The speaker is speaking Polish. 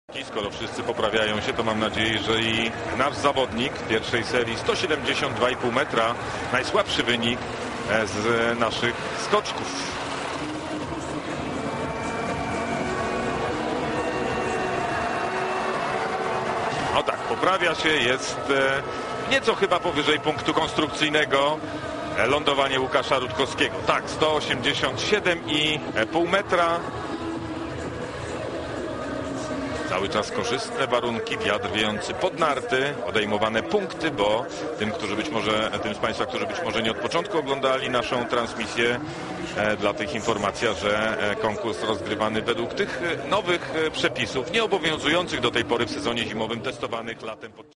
Skoro wszyscy poprawiają się, to mam nadzieję, że i nasz zawodnik pierwszej serii 172,5 metra, najsłabszy wynik z naszych skoczków. No tak, poprawia się, jest nieco chyba powyżej punktu konstrukcyjnego. Lądowanie Łukasza Rutkowskiego. Tak, 187,5 metra. Cały czas korzystne warunki, wiatr wiejący pod narty, odejmowane punkty, bo tym z Państwa, którzy być może nie od początku oglądali naszą transmisję, dla tych informacja, że konkurs rozgrywany według tych nowych przepisów, nieobowiązujących do tej pory w sezonie zimowym, testowanych latem.